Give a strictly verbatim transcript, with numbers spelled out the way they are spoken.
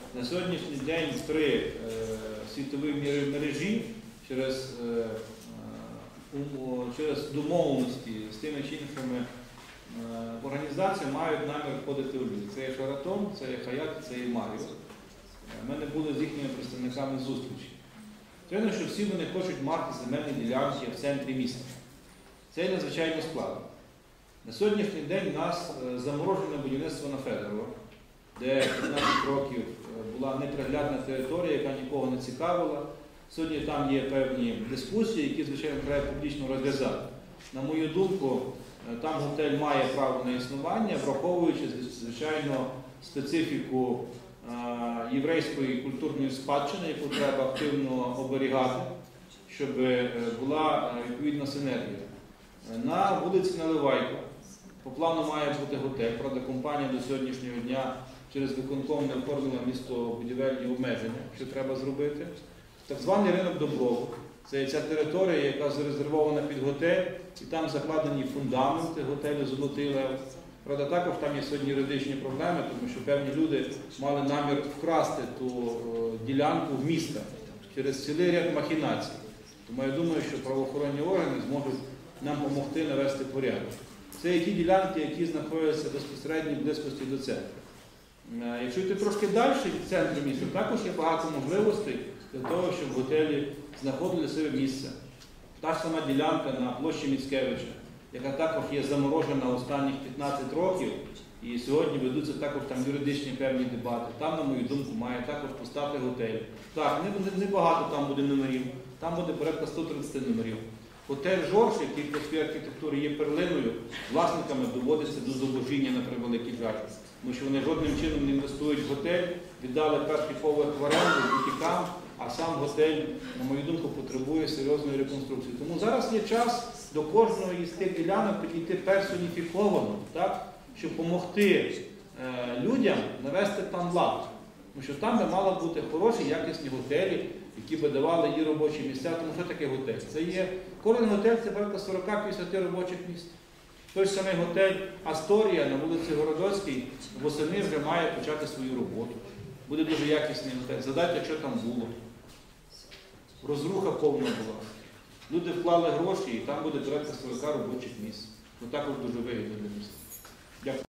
на сьогоднішній день три е, світові мережі через, е, е, через домовленості з тими чи іншими е, організаціями мають намір входити у люди. Це є Шератон, це є Хаят, це є Маріо. У мене були з їхніми представниками зустрічі. Звичайно, що всі вони хочуть мати земельні ділянки в центрі міста. Це є надзвичайно складно. На сьогоднішній день у нас заморожене будівництво на Федорова, де п'ятнадцять років була неприглядна територія, яка нікого не цікавила. Сьогодні там є певні дискусії, які, звичайно, треба публічно розв'язати. На мою думку, там готель має право на існування, враховуючи, звичайно, специфіку єврейської культурної спадщини, яку треба активно оберігати, щоб була відповідна синергія. На вулиці Наливайка по плану має бути готель, правда, компанія до сьогоднішнього дня через виконком не оформила містобудівельні обмеження, що треба зробити. Так званий ринок Добровик. Це ця територія, яка зарезервована під готель, і там закладені фундаменти готелю «Золотий Лев». Правда, також там є сьогодні юридичні проблеми, тому що певні люди мали намір вкрасти ту ділянку в міста через цілий ряд махінацій. Тому я думаю, що правоохоронні органи зможуть нам допомогти навести порядок. Це є ті ділянки, які знаходяться в безпосередній близькості до центру. Якщо йти трошки далі від центру міста, також є багато можливостей для того, щоб в готелі знаходили себе місце. Та ж сама ділянка на площі Міцкевича, яка також є заморожена останніх п'ятнадцять років, і сьогодні ведуться також там юридичні певні дебати. Там, на мою думку, має також постати готель. Так, небагато не там буде номерів, там буде порядка сто тридцять номерів. Готель Жорж, який по своїй архітектурі є перлиною, власниками доводиться до зубожіння на превеликий жаль. Тому що вони жодним чином не інвестують в готель, віддали перший поверх в оренду, бутікам, а сам готель, на мою думку, потребує серйозної реконструкції. Тому зараз є час до кожної з тих ділянок підійти персоніфіковано, так, щоб допомогти е, людям навести там лад. Тому що там би мали бути хороші, якісні готелі, які би давали і робочі місця. Тому що таке готель? Це є, кожен готель це порядка сорок-п'ятдесят робочих місць. Той самий готель Асторія на вулиці Городоцькій восени вже має почати свою роботу. Буде дуже якісний готель. Задайте, що там було. Розруха повна була. Люди вклали гроші і там буде порядка сорок робочих місць. Це також дуже вигідно для міста. Дякую.